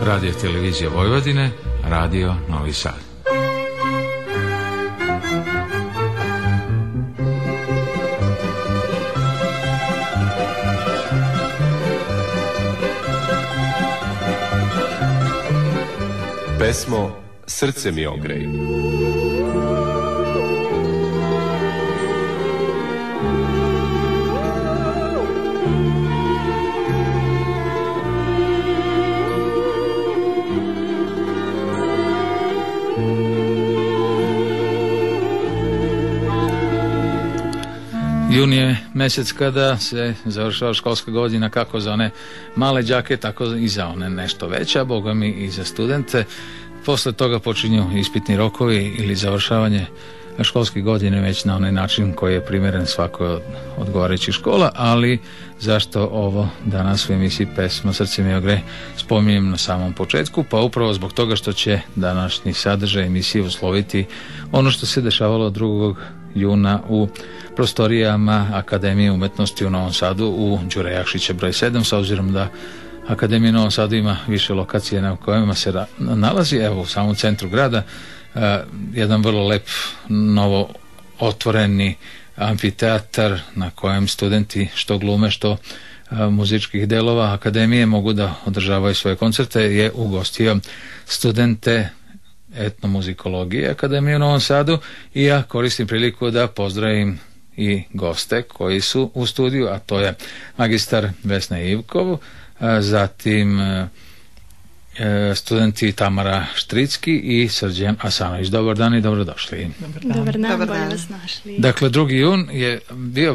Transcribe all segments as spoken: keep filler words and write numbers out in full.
Radio televizija Vojvodine, Radio Novi Sad. Pesmo Srce mi ogrej. Jun je mjesec kada se završava školska godina, kako za one male đake, tako i za one nešto veće, a boga mi i za studente. Posle toga počinju ispitni rokovi ili završavanje školske godine već na onaj način koji je primjeren svakoj od odgovarajućih škola, ali zašto ovo danas u emisiji Pesma Srce mi ogrej spominjem na samom početku? Pa upravo zbog toga što će današnji sadržaj emisije usloviti ono što se dešavalo drugog juna u prostorijama Akademije umetnosti u Novom Sadu u Đure Jakšića broj sedam, s obzirom da Akademija u Novom Sadu ima više lokacije na kojima se nalazi. Evo u samom centru grada uh, jedan vrlo lep novo otvoreni amfiteatar na kojem studenti što glume što uh, muzičkih delova Akademije mogu da održavaju svoje koncerte je ugostio studente etnomuzikologije Akademije u Novom Sadu i ja koristim priliku da pozdravim i goste koji su u studiju, a to je magistar Vesna Ivkov, zatim studenti Tamara Štricki i Srđan Asanović. Dobar dan i dobrodošli. Dobar dan, Dobar dan, bolje vas našli. Dakle, drugi jun je bio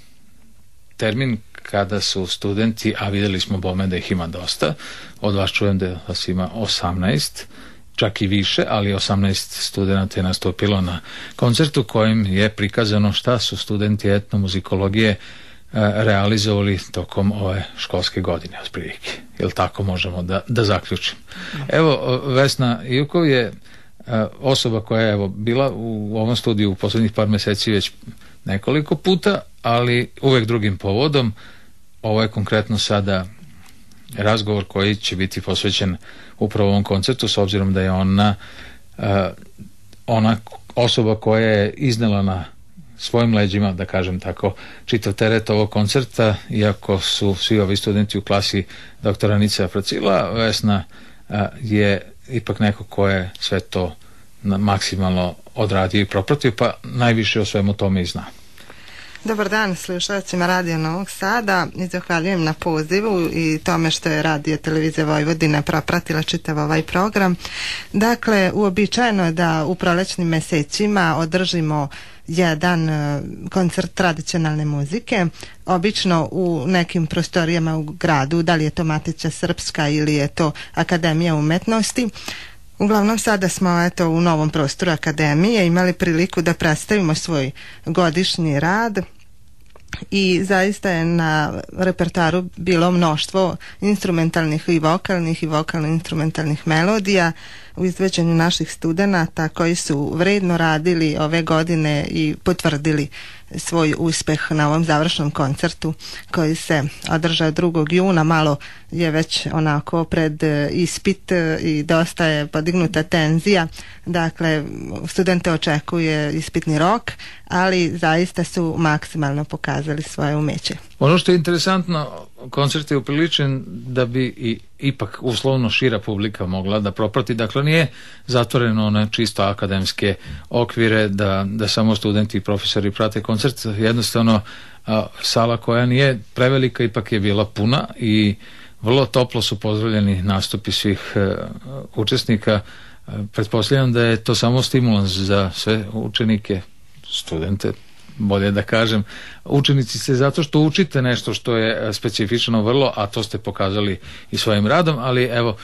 termin kada su studenti, a vidjeli smo bome da ih ima dosta, od vas čujem da vas ima osamnaest, čak i više, ali osamnaest studenta je nastupilo na koncertu kojim je prikazano šta su studenti etnomuzikologije realizovali tokom ove školske godine otprilike. Jel tako možemo da, da zaključimo? Evo, Vesna Ivkov je osoba koja je evo, bila u ovom studiju u posljednjih par mjeseci već nekoliko puta, ali uvek drugim povodom. Ovo je konkretno sada razgovor koji će biti posvećen upravo ovom koncertu, s obzirom da je ona ona osoba koja je iznela na svojim leđima, da kažem tako, čitav teret ovog koncerta, iako su svi ovi studenti u klasi doktora Nice Afrocila, Vesna a, je ipak neko ko je sve to maksimalno odradio i propratio, pa najviše o svemu tome i zna. Dobar dan slušalcima Radio Novog Sada i zahvaljujem na pozivu i tome što je Radio Televizija Vojvodine propratila čitav ovaj program. Dakle, uobičajeno je da u prolećnim mesecima održimo jedan koncert tradicionalne muzike, obično u nekim prostorijama u gradu, da li je to Matica Srpska ili je to Akademija umetnosti. Uglavnom sada smo eto u novom prostoru Akademije imali priliku da predstavimo svoj godišnji rad i zaista je na repertoaru bilo mnoštvo instrumentalnih i vokalnih i vokalno-instrumentalnih melodija u izvođenju naših studenata koji su vredno radili ove godine i potvrdili svoj uspeh na ovom završnom koncertu koji se održao drugog juna. Malo je već onako pred ispit i dosta je podignuta tenzija, dakle studente očekuje ispitni rok, ali zaista su maksimalno pokazali svoje umeće. Ono što je interesantno, koncert je upriličen da bi i ipak uslovno šira publika mogla da proprati, dakle nije zatvoreno na čisto akademske okvire da, da samo studenti i profesori prate koncert, jednostavno a, sala koja nije prevelika ipak je bila puna i vrlo toplo su pozdravljeni nastupi svih a, učesnika. A, pretpostavljam da je to samo stimulans za sve učenike, studente, bolje da kažem, učenici ste zato što učite nešto što je specifično vrlo, a to ste pokazali i svojim radom, ali evo,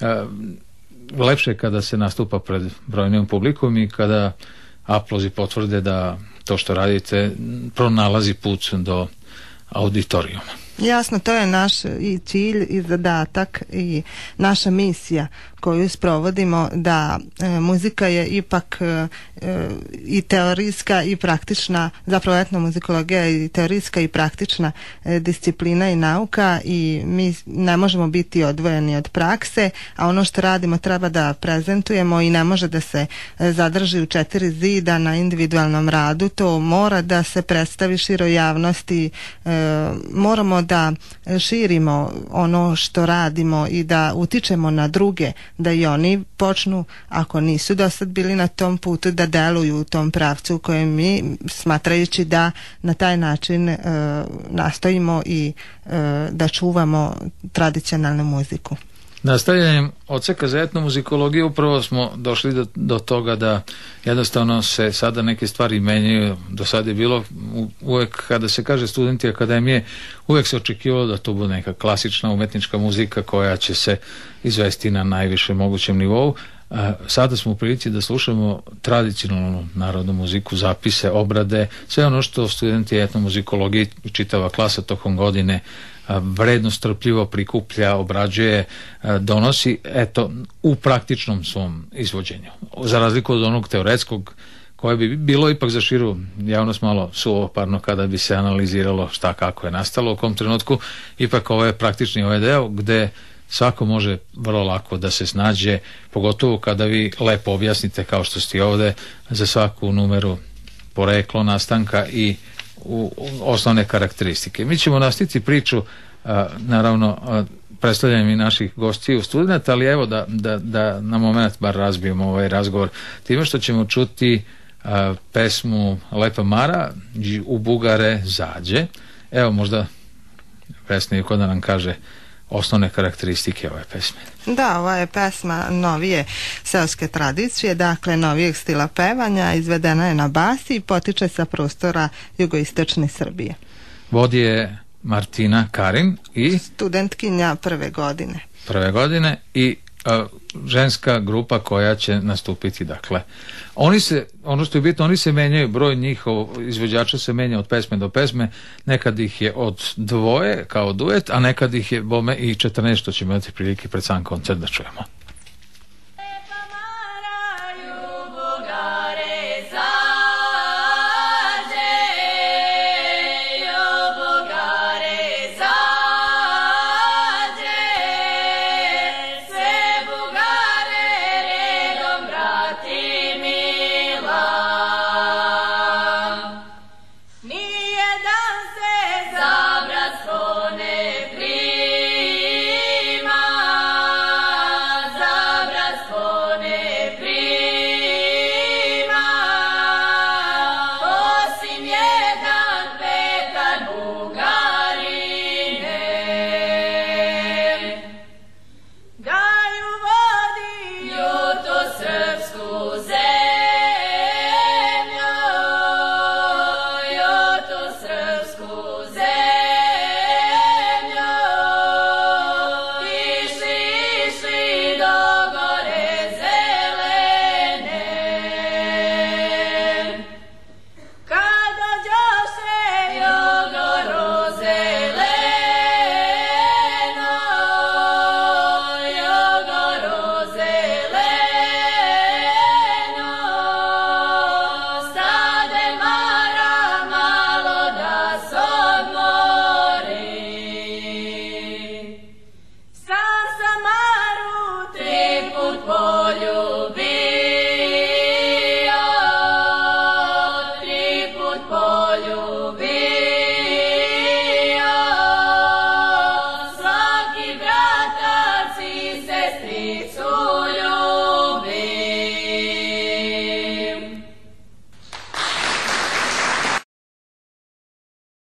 lepše je kada se nastupa pred brojnim publikom i kada aplozi potvrde da to što radite pronalazi put do auditorijuma. Jasno, to je naš i cilj i zadatak i naša misija koju sprovodimo, da e, muzika je ipak e, i teorijska i praktična, zapravo etnomuzikologija je i teorijska i praktična e, disciplina i nauka, i mi ne možemo biti odvojeni od prakse, a ono što radimo treba da prezentujemo i ne može da se e, zadrži u četiri zida na individualnom radu. To mora da se predstavi široj javnosti, e, moramo da širimo ono što radimo i da utičemo na druge, da i oni počnu, ako nisu do sad bili na tom putu, da deluju u tom pravcu u kojem mi, smatrajući da na taj način e, nastojimo i e, da čuvamo tradicionalnu muziku. Nastavljanjem odseka za etnomuzikologiju upravo smo došli do, do toga da jednostavno se sada neke stvari menjaju. Do sada je bilo uvek, kada se kaže studenti akademije, uvek se očekivalo da to bude neka klasična umetnička muzika koja će se izvesti na najvišem mogućem nivou. Sada smo u prilici da slušamo tradicionalnu narodnu muziku, zapise, obrade, sve ono što studenti etnomuzikologije, čitava klasa tokom godine vredno, strpljivo prikuplja, obrađuje, donosi, eto, u praktičnom svom izvođenju. Za razliku od onog teoretskog, koje bi bilo ipak za širu javnost malo suvoparno kada bi se analiziralo šta kako je nastalo u kom trenutku, ipak ovo je praktični ovaj deo gde svako može vrlo lako da se snađe, pogotovo kada vi lepo objasnite, kao što ste ovde, za svaku numeru poreklo nastanka i u osnovne karakteristike. Mi ćemo nastaviti priču, a, naravno a, predstavljanjem i naših gostiju studenta, ali evo da, da, da na moment bar razbijemo ovaj razgovor time što ćemo čuti a, pesmu Lepa Mara u Bugare zađe. Evo možda Vesna Ivko da nam kaže osnovne karakteristike ove pesme. Da, ova je pesma novije seoske tradicije, dakle novijeg stila pevanja, izvedena je na basi i potiče sa prostora jugoistočne Srbije. Vodi je Martina Karin i studentkinja prve godine. Prve godine i a, ženska grupa koja će nastupiti, dakle. Oni se, ono što je bitno, oni se menjaju, broj njihov izvođača se menja od pesme do pesme, nekad ih je od dvoje kao duet, a nekad ih je bome i četrnaest, što ćemo imati prilike pred sam koncert da čujemo.